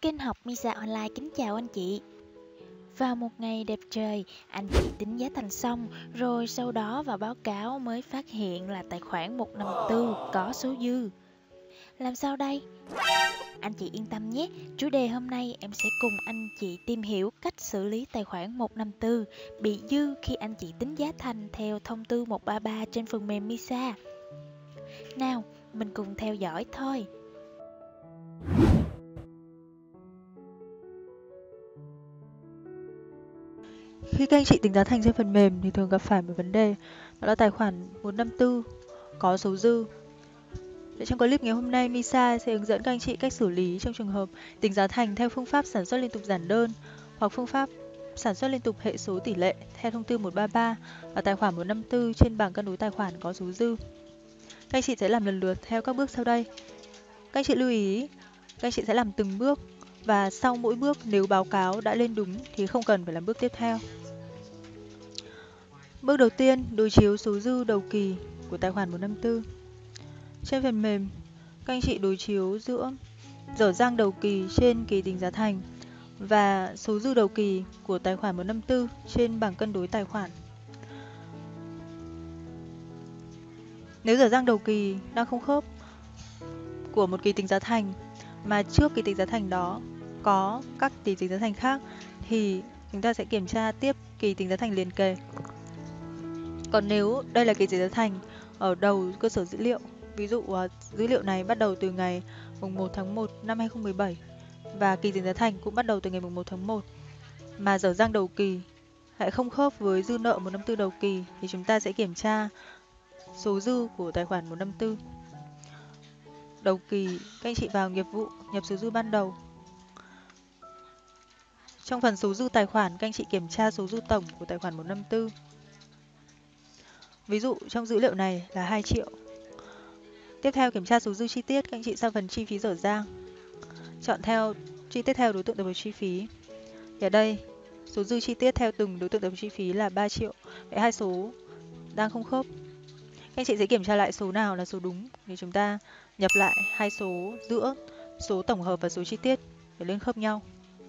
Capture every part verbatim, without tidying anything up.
Kênh học Misa Online kính chào anh chị. Vào một ngày đẹp trời, anh chị tính giá thành xong, rồi sau đó vào báo cáo mới phát hiện là tài khoản một năm tư có số dư. Làm sao đây? Anh chị yên tâm nhé, chủ đề hôm nay em sẽ cùng anh chị tìm hiểu cách xử lý tài khoản một năm tư bị dư khi anh chị tính giá thành theo thông tư một ba ba trên phần mềm Misa. Nào, mình cùng theo dõi thôi. Khi các anh chị tính giá thành trên phần mềm thì thường gặp phải một vấn đề, đó là tài khoản một năm tư có số dư. Để trong clip ngày hôm nay, Misa sẽ hướng dẫn các anh chị cách xử lý trong trường hợp tính giá thành theo phương pháp sản xuất liên tục giản đơn hoặc phương pháp sản xuất liên tục hệ số tỷ lệ theo thông tư một ba ba và tài khoản một năm tư trên bảng cân đối tài khoản có số dư. Các anh chị sẽ làm lần lượt theo các bước sau đây. Các anh chị lưu ý, các anh chị sẽ làm từng bước và sau mỗi bước nếu báo cáo đã lên đúng thì không cần phải làm bước tiếp theo. Bước đầu tiên, đối chiếu số dư đầu kỳ của tài khoản một năm tư. Trên phần mềm, các anh chị đối chiếu giữa dở dang đầu kỳ trên kỳ tính giá thành và số dư đầu kỳ của tài khoản một năm tư trên bảng cân đối tài khoản. Nếu dở dang đầu kỳ đang không khớp của một kỳ tính giá thành mà trước kỳ tính giá thành đó có các kỳ tính giá thành khác thì chúng ta sẽ kiểm tra tiếp kỳ tính giá thành liền kề. Còn nếu đây là kỳ tính giá thành ở đầu cơ sở dữ liệu, ví dụ uh, dữ liệu này bắt đầu từ ngày mùng một tháng một năm hai nghìn không trăm mười bảy và kỳ tính giá thành cũng bắt đầu từ ngày mùng một tháng một mà dở dang đầu kỳ lại không khớp với dư nợ một năm tư đầu kỳ thì chúng ta sẽ kiểm tra số dư của tài khoản một năm tư. Đầu kỳ, các anh chị vào nghiệp vụ, nhập số dư ban đầu. Trong phần số dư tài khoản, các anh chị kiểm tra số dư tổng của tài khoản một năm tư. Ví dụ trong dữ liệu này là hai triệu. Tiếp theo kiểm tra số dư chi tiết, các anh chị sang phần chi phí dở dang. Chọn theo chi tiết theo đối tượng tập hợp chi phí. Ở đây, số dư chi tiết theo từng đối tượng tập hợp chi phí là ba triệu. Vậy hai số đang không khớp. Các anh chị sẽ kiểm tra lại số nào là số đúng thì chúng ta nhập lại hai số giữa số tổng hợp và số chi tiết để lên khớp nhau.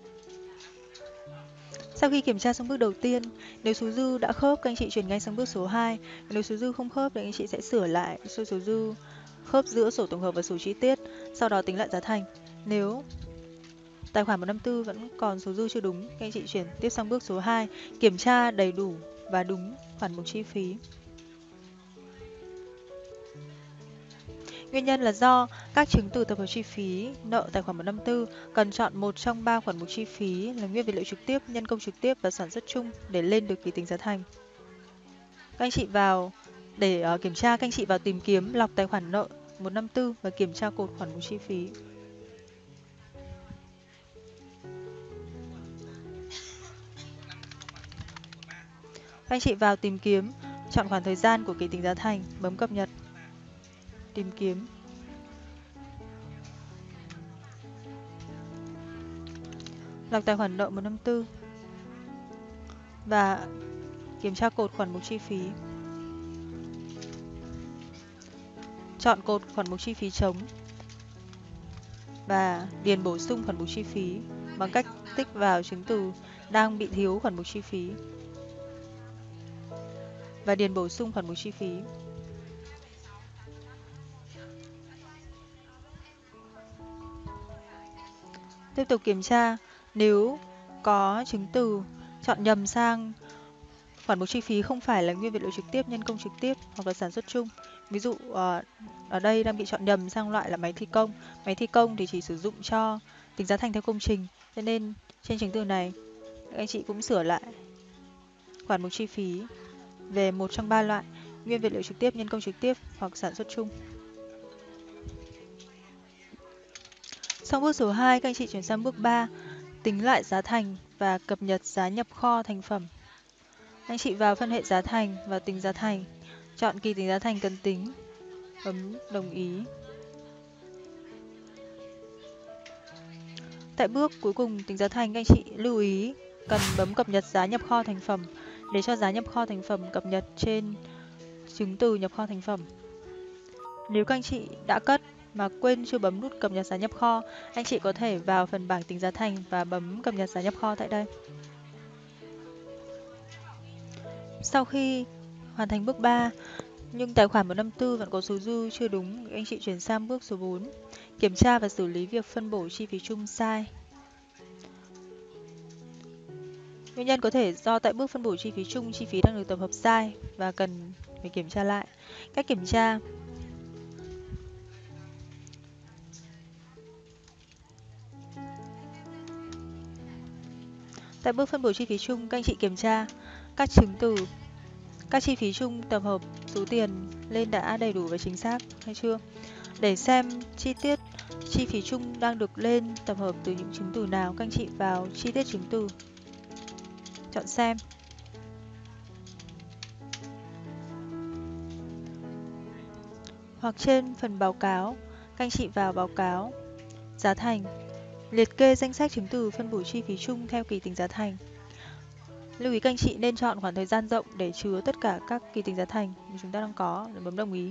Sau khi kiểm tra xong bước đầu tiên, nếu số dư đã khớp, các anh chị chuyển ngay sang bước số hai. Nếu số dư không khớp thì anh chị sẽ sửa lại số số dư khớp giữa sổ tổng hợp và sổ chi tiết, sau đó tính lại giá thành. Nếu tài khoản một năm tư vẫn còn số dư chưa đúng, các anh chị chuyển tiếp sang bước số hai, kiểm tra đầy đủ và đúng khoản mục chi phí. Nguyên nhân là do các chứng từ tập hợp chi phí nợ tài khoản một năm tư cần chọn một trong ba khoản mục chi phí là nguyên vật liệu trực tiếp, nhân công trực tiếp và sản xuất chung để lên được kỳ tính giá thành. Các anh chị vào để uh, kiểm tra, các anh chị vào tìm kiếm lọc tài khoản nợ một năm tư và kiểm tra cột khoản mục chi phí. Các anh chị vào tìm kiếm, chọn khoảng thời gian của kỳ tính giá thành, bấm cập nhật, tìm kiếm. Lọc tài khoản nợ một năm tư và kiểm tra cột khoản mục chi phí. Chọn cột khoản mục chi phí trống và điền bổ sung khoản mục chi phí bằng cách tích vào chứng từ đang bị thiếu khoản mục chi phí và điền bổ sung khoản mục chi phí. Tiếp tục kiểm tra, nếu có chứng từ chọn nhầm sang khoản mục chi phí không phải là nguyên vật liệu trực tiếp, nhân công trực tiếp hoặc là sản xuất chung. Ví dụ ở đây đang bị chọn nhầm sang loại là máy thi công. Máy thi công thì chỉ sử dụng cho tính giá thành theo công trình, cho nên trên chứng từ này các anh chị cũng sửa lại khoản mục chi phí về một trong ba loại: nguyên vật liệu trực tiếp, nhân công trực tiếp hoặc sản xuất chung. Xong bước số hai, các anh chị chuyển sang bước ba, tính lại giá thành và cập nhật giá nhập kho thành phẩm. Anh chị vào phân hệ giá thành và tính giá thành, chọn kỳ tính giá thành cần tính, bấm đồng ý. Tại bước cuối cùng tính giá thành, các anh chị lưu ý cần bấm cập nhật giá nhập kho thành phẩm để cho giá nhập kho thành phẩm cập nhật trên chứng từ nhập kho thành phẩm. Nếu các anh chị đã cất mà quên chưa bấm nút cập nhật giá nhập kho, anh chị có thể vào phần bảng tính giá thành và bấm cập nhật giá nhập kho tại đây. Sau khi hoàn thành bước ba, nhưng tài khoản một năm tư vẫn có số dư chưa đúng, anh chị chuyển sang bước số bốn, kiểm tra và xử lý việc phân bổ chi phí chung sai. Nguyên nhân có thể do tại bước phân bổ chi phí chung, chi phí đang được tập hợp sai và cần phải kiểm tra lại. Cách kiểm tra: tại bước phân bổ chi phí chung, các anh chị kiểm tra các chứng từ, các chi phí chung tập hợp số tiền lên đã đầy đủ và chính xác hay chưa. Để xem chi tiết chi phí chung đang được lên tập hợp từ những chứng từ nào, các anh chị vào chi tiết chứng từ, chọn xem. Hoặc trên phần báo cáo, các anh chị vào báo cáo, giá thành, liệt kê danh sách chứng từ phân bổ chi phí chung theo kỳ tính giá thành. Lưu ý các anh chị nên chọn khoảng thời gian rộng để chứa tất cả các kỳ tính giá thành mà chúng ta đang có, để bấm đồng ý.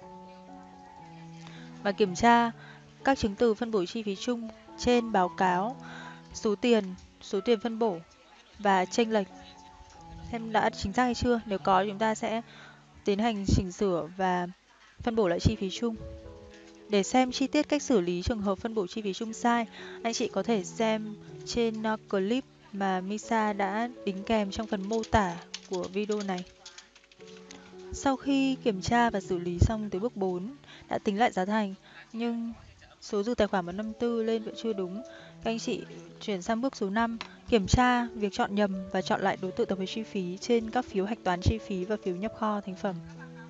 Và kiểm tra các chứng từ phân bổ chi phí chung trên báo cáo, số tiền, số tiền phân bổ và chênh lệch, xem đã chính xác hay chưa. Nếu có, chúng ta sẽ tiến hành chỉnh sửa và phân bổ lại chi phí chung. Để xem chi tiết cách xử lý trường hợp phân bổ chi phí chung sai, anh chị có thể xem trên uh, clip mà Misa đã đính kèm trong phần mô tả của video này. Sau khi kiểm tra và xử lý xong tới bước bốn, đã tính lại giá thành, nhưng số dư tài khoản một năm tư lên vẫn chưa đúng, các anh chị chuyển sang bước số năm, kiểm tra việc chọn nhầm và chọn lại đối tượng tập hợp chi phí trên các phiếu hạch toán chi phí và phiếu nhập kho thành phẩm.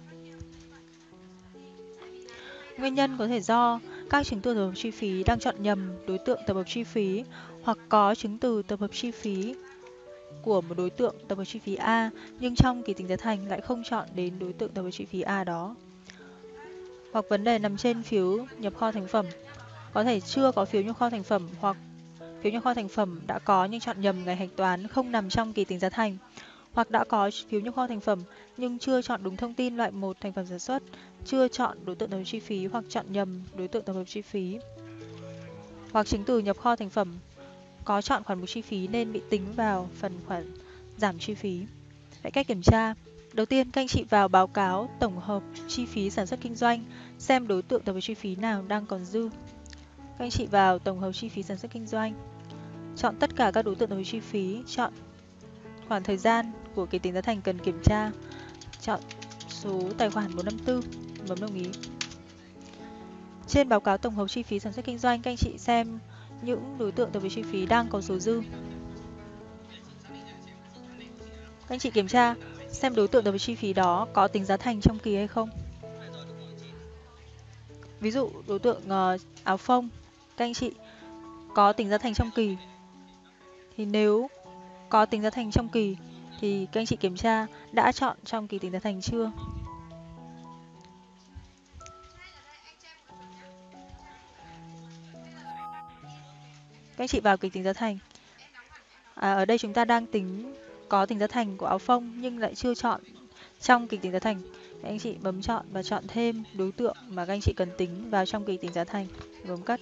Nguyên nhân có thể do các chứng từ tập hợp chi phí đang chọn nhầm đối tượng tập hợp chi phí, hoặc có chứng từ tập hợp chi phí của một đối tượng tập hợp chi phí A nhưng trong kỳ tính giá thành lại không chọn đến đối tượng tập hợp chi phí A đó. Hoặc vấn đề nằm trên phiếu nhập kho thành phẩm, có thể chưa có phiếu nhập kho thành phẩm, hoặc phiếu nhập kho thành phẩm đã có nhưng chọn nhầm ngày hạch toán không nằm trong kỳ tính giá thành, hoặc đã có phiếu nhập kho thành phẩm nhưng chưa chọn đúng thông tin loại một thành phẩm sản xuất, chưa chọn đối tượng tập hợp chi phí hoặc chọn nhầm đối tượng tập hợp chi phí. Hoặc chứng từ nhập kho thành phẩm có chọn khoản mục chi phí nên bị tính vào phần khoản giảm chi phí. Vậy cách kiểm tra: đầu tiên, các anh chị vào báo cáo tổng hợp chi phí sản xuất kinh doanh, xem đối tượng tập hợp chi phí nào đang còn dư. Các anh chị vào tổng hợp chi phí sản xuất kinh doanh, chọn tất cả các đối tượng tập hợp chi phí, chọn khoảng thời gian của kỳ tính giá thành cần kiểm tra, chọn số tài khoản một năm tư, bấm đồng ý. Trên báo cáo tổng hợp chi phí sản xuất kinh doanh, các anh chị xem những đối tượng tập hợp chi phí đang có số dư. Các anh chị kiểm tra xem đối tượng tập hợp chi phí đó có tính giá thành trong kỳ hay không. Ví dụ đối tượng uh, áo phông, các anh chị có tính giá thành trong kỳ, thì nếu có tính giá thành trong kỳ thì các anh chị kiểm tra đã chọn trong kỳ tính giá thành chưa. Các anh chị vào kỳ tính giá thành. À, ở đây chúng ta đang tính có tính giá thành của áo phông nhưng lại chưa chọn trong kỳ tính giá thành. Các anh chị bấm chọn và chọn thêm đối tượng mà các anh chị cần tính vào trong kỳ tính giá thành, bấm cắt.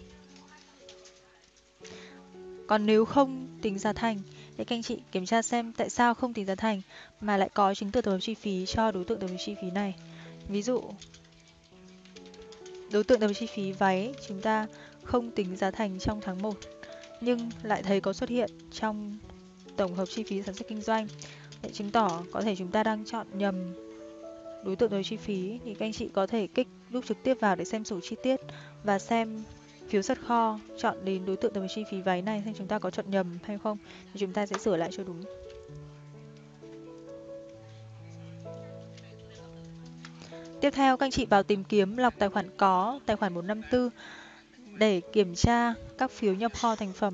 Còn nếu không tính giá thành thì các anh chị kiểm tra xem tại sao không tính giá thành mà lại có chứng từ tập hợp chi phí cho đối tượng tập hợp chi phí này. Ví dụ đối tượng tập hợp chi phí váy chúng ta không tính giá thành trong tháng một nhưng lại thấy có xuất hiện trong tổng hợp chi phí sản xuất kinh doanh, để chứng tỏ có thể chúng ta đang chọn nhầm đối tượng tập hợp chi phí, thì các anh chị có thể kích đúp trực tiếp vào để xem sổ chi tiết và xem phiếu xuất kho, chọn đến đối tượng tập hợp chi phí váy này xem chúng ta có chọn nhầm hay không, thì chúng ta sẽ sửa lại cho đúng. Tiếp theo, các anh chị vào tìm kiếm lọc tài khoản có, tài khoản một năm tư để kiểm tra các phiếu nhập kho thành phẩm.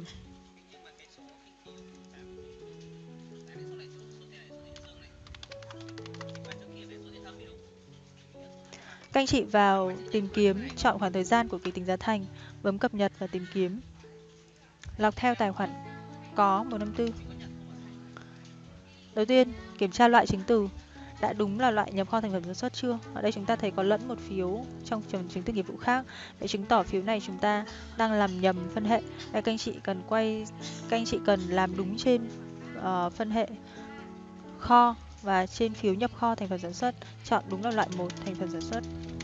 Các anh chị vào tìm kiếm, chọn khoảng thời gian của kỳ tính giá thành, bấm cập nhật và tìm kiếm. Lọc theo tài khoản có một năm tư. Đầu tiên, kiểm tra loại chứng từ. đã đúng là loại nhập kho thành phẩm sản xuất chưa. Ở đây chúng ta thấy có lẫn một phiếu trong chứng từ nghiệp vụ khác, vậy chứng tỏ phiếu này chúng ta đang làm nhầm phân hệ. Đây, các anh chị cần quay các anh chị cần làm đúng trên uh, phân hệ kho và trên phiếu nhập kho thành phần sản xuất chọn đúng là loại một thành phần sản xuất.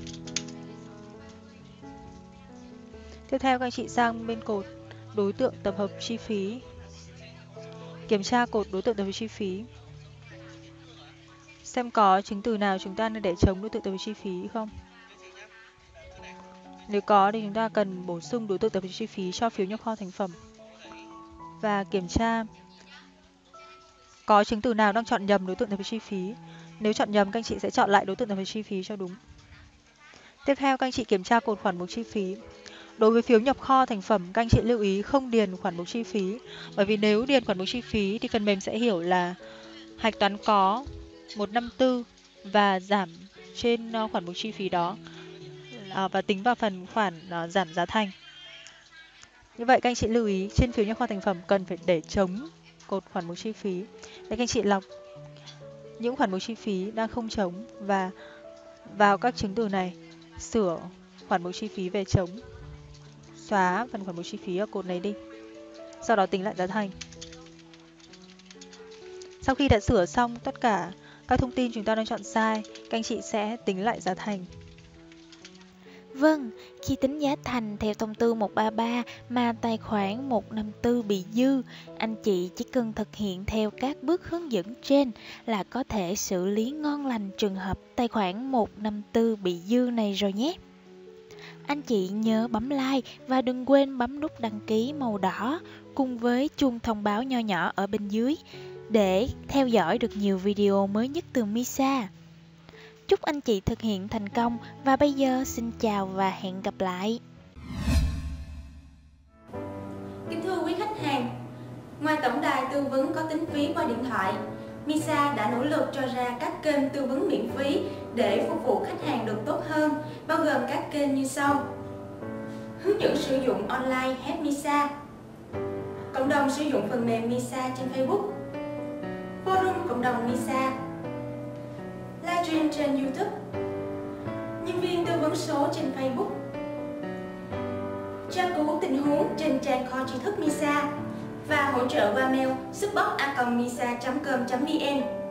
Tiếp theo các anh chị sang bên cột đối tượng tập hợp chi phí. Kiểm tra cột đối tượng tập hợp chi phí. Xem có chứng từ nào chúng ta nên để trống đối tượng tập hợp chi phí không. Nếu có thì chúng ta cần bổ sung đối tượng tập hợp chi phí cho phiếu nhập kho thành phẩm. Và kiểm tra có chứng từ nào đang chọn nhầm đối tượng tập hợp chi phí. Nếu chọn nhầm, các anh chị sẽ chọn lại đối tượng tập hợp chi phí cho đúng. Tiếp theo các anh chị kiểm tra cột khoản mục chi phí. Đối với phiếu nhập kho thành phẩm, các anh chị lưu ý không điền khoản mục chi phí. Bởi vì nếu điền khoản mục chi phí thì phần mềm sẽ hiểu là hạch toán có một trăm năm mươi tư và giảm trên khoản mục chi phí đó và tính vào phần khoản giảm giá thành. Như vậy các anh chị lưu ý trên phiếu nhập kho thành phẩm cần phải để trống cột khoản mục chi phí. Để các anh chị lọc những khoản mục chi phí đang không trống và vào các chứng từ này sửa khoản mục chi phí về trống, xóa phần khoản mục chi phí ở cột này đi, sau đó tính lại giá thành. Sau khi đã sửa xong tất cả các thông tin chúng ta đang chọn sai, các anh chị sẽ tính lại giá thành. Vâng, khi tính giá thành theo thông tư một ba ba mà tài khoản một năm tư bị dư, anh chị chỉ cần thực hiện theo các bước hướng dẫn trên là có thể xử lý ngon lành trường hợp tài khoản một năm tư bị dư này rồi nhé. Anh chị nhớ bấm like và đừng quên bấm nút đăng ký màu đỏ cùng với chuông thông báo nho nhỏ ở bên dưới để theo dõi được nhiều video mới nhất từ Misa. Chúc anh chị thực hiện thành công và bây giờ xin chào và hẹn gặp lại. Kính thưa quý khách hàng, ngoài tổng đài tư vấn có tính phí qua điện thoại, Misa đã nỗ lực cho ra các kênh tư vấn miễn phí để phục vụ khách hàng được tốt hơn, bao gồm các kênh như sau: hướng dẫn sử dụng online Help Misa, cộng đồng sử dụng phần mềm Misa trên Facebook, forum cộng đồng Misa, livestream trên YouTube, nhân viên tư vấn số trên Facebook, tra cứu tình huống trên trang kho tri thức Misa và hỗ trợ qua mail support a còng misa chấm com chấm vn.